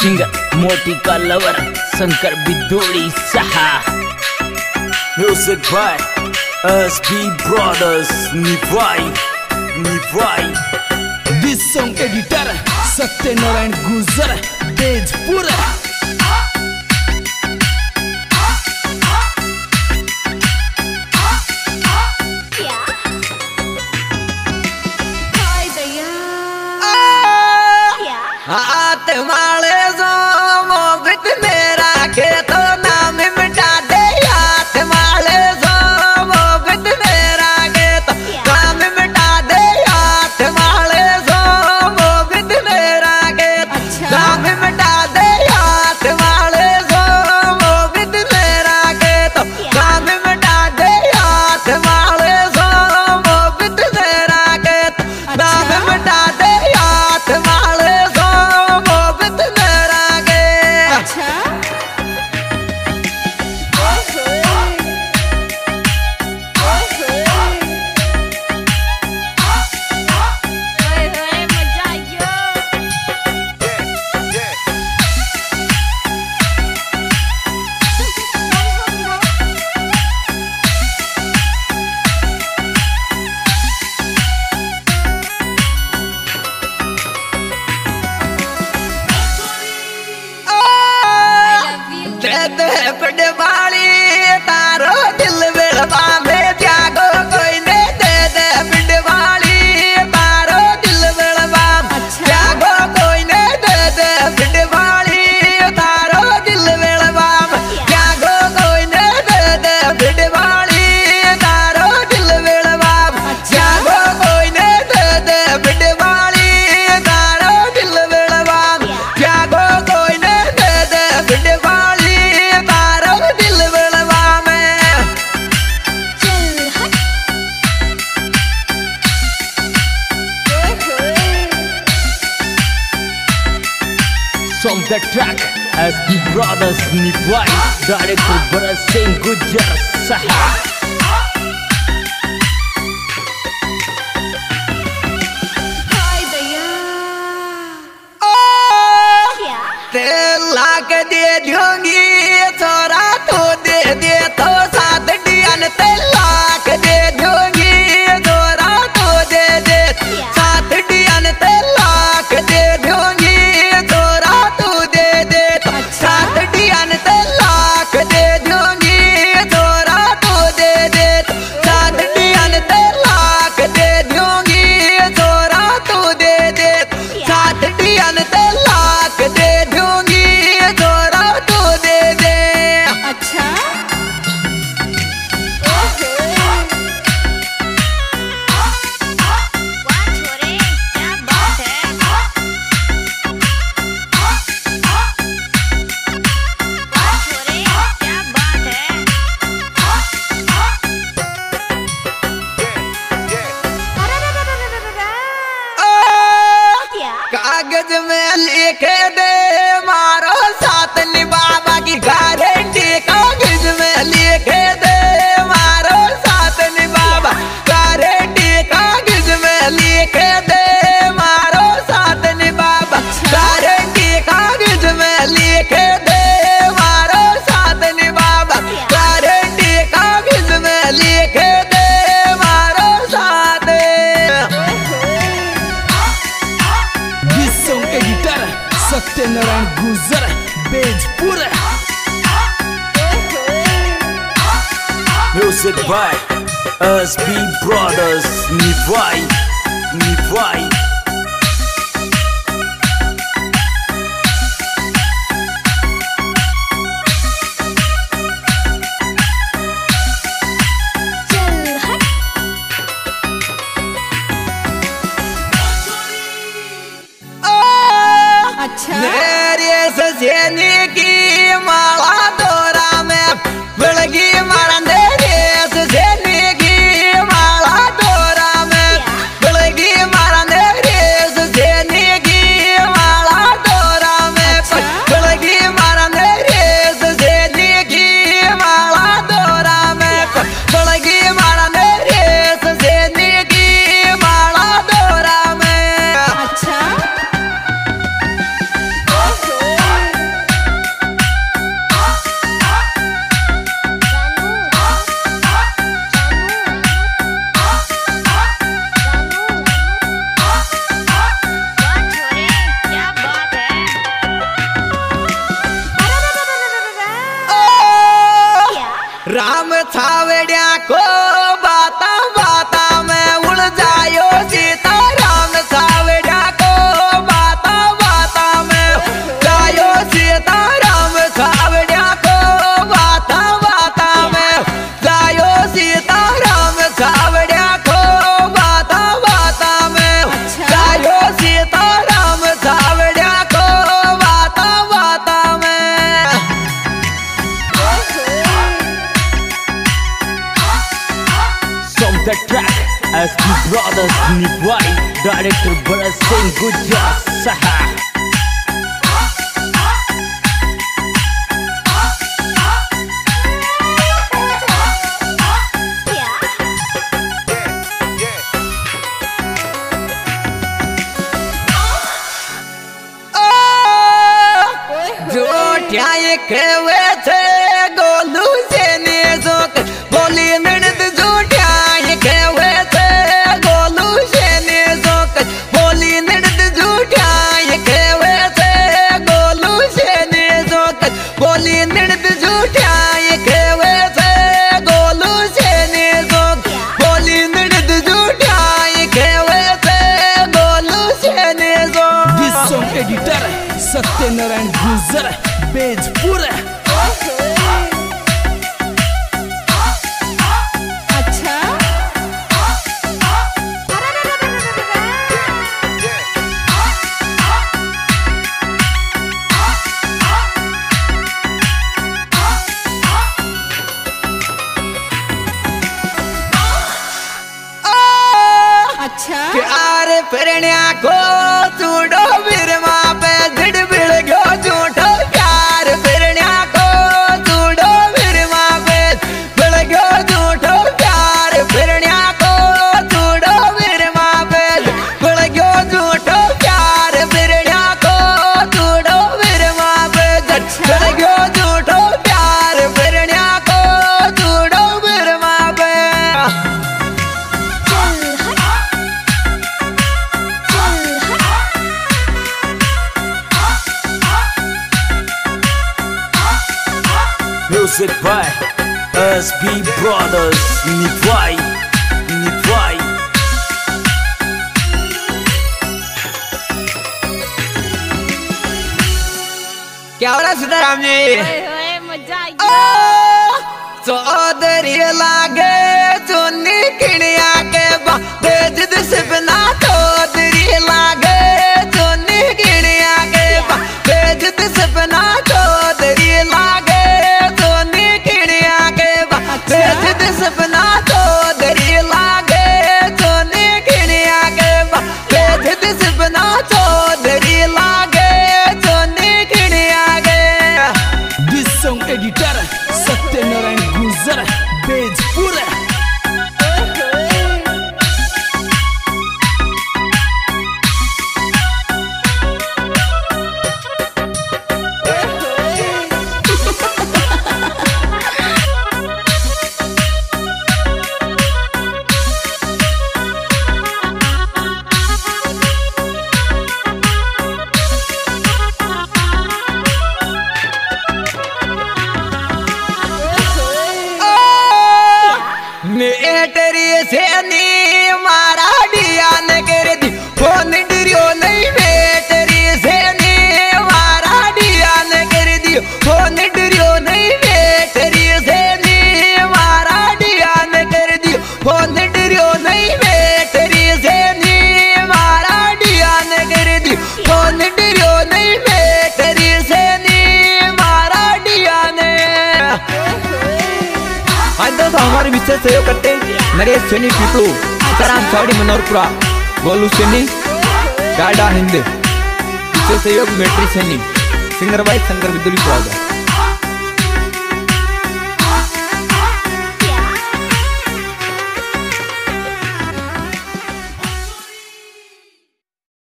Singer मोटी का lover Shankar Bidodi सहा। म्यूजिक बाय एसबी ब्रदर्स निभाई। This song editor Satyanarayan Gujar Tejpur. हाथ माले जो मोबित मेरा के तो नाम मिटा दे। हाथ माले जो मोबित मेरा के तो नाम मिटा दे। हाथ माले जो मोबित मेरा के नाम मिटा दे। हाथ माले जो मोबित मेरा के तो नाम मिटा दे। हाथ माले जो मोबित मेरा के तो नाम मिटा दे। हाथ माले बड़े वाली तारो दिल बेड़वा में त्यागो कोई ने दे दे। बड़े वाली तारो दिल बेड़वा त्यागो कोई ने दे दे। बड़े वाली तारो दिल बेड़वा त्यागो कोई ने दे दे। बड़े वाली तारो दिल बेड़वा त्यागो कोई ने दे दे। बड़े वाली तारो दिल बेड़वा त्यागो कोई ने दे दे। बड़े वाली From the track SB Brothers निभाई। डायरेक्टर भरत सिंह गुजर सहा। लाख दे दूंगी छोरा तो दे दे तो साथ डियन ते लाख दे दूंगी छोरा तो दे दे साथ डियन ते लाख दे दूंगी छोरा तो दे दे साथ डियन ते लाख दे दूंगी छोरा तो दे दे साथ डियन ते लाख दे दूंगी छोरा तो दे दे साथ डियन ते लाख दे दूंगी छोरा तो दे दे। अच्छा कागज में लिखे दे मारो साथ निभावा की गारंटी। कागज में लिखे दे मारो साथ निभावा गारंटी। कागज में लिखे दे मारो साथ निभावा गारंटी। कागज में लिखे दे मारो साथ निभावा गारंटी। कागज में लिखे दे मारो साथ। Editor Satyanarayan Gujar Tejpur. Music by SB Brothers निभाई। मेरे सजेनी की माला तोरा में बिड़गी मारन दे। सजेनी की माला तोरा में बिड़गी मारन दे। सजेनी की माला तोरा में बिड़गी मारन दे। सजेनी की माला तोरा में बिड़गी मारन दे। सजेनी की माला तोरा में। अच्छा डायरेक्टर भरत सिंह गुज्जर साहा। खेवे थे गोलू से नेजोक बोली ननद झूठिया खेवे थे गोलू से नेजोक बोली ननद झूठिया खेवे थे गोलू से नेजोक बोली ननद झूठिया खेवे थे गोलू से नेजोक बोली ननद झूठिया खेवे थे गोलू से नेजोक। This song editor Satyanarayan Gujjar Bejpur. अच्छा अच्छा प्यार प्रणया को चूड़ो बिरमा पे झड़ बिड़ गयो झूठो प्यार प्रणया को चूड़ो बिरमा पे बिड़ गयो झूठो प्यार प्रणया को चूड़ो बिरमा पे बिड़ गयो झूठो प्यार प्रणया को चूड़ो बिरमा पे बिड़ गयो झूठो प्यार प्रणया को चूड़ो बिरमा पे। Music by SB Brothers Nivai Nivai। क्या हो रहा सीताराम जी? मजा आ गया। चौधरी लागे चुन्नी किड़िया के बेज दिसबना चौधरी लागे चुन्नी किड़िया के बेज दिसबना चौधरी लागे चुन्नी किड़िया के बेज दिसबना चौधरी लागे चुन्नी किड़िया के बेज दिसबना चौधरी लागे चुन्नी किड़िया के। This song editor Satyanarayan Gujjar Bejpur. मेटरी से नी मारा डिया न कर दी फोन डरियो नहीं मेटरी से नी मारा डिया न कर दी फोन डरियो नहीं मेटरी से नी मारा डिया न कर दी फोन डरियो नहीं मेटरी से नी मारा डिया न कर दी फोन डरियो नहीं मेटरी से नी मारा डिया ने। तो हमारे विशेष सहयोग करते नरेश सैनी पीपलू सराम चौड़ी मनोहरपुरा गोलू सैनी डाडा हिंद विशेष सहयोग मेट्री सैनी सिंगर भाई शंकर विद्युली।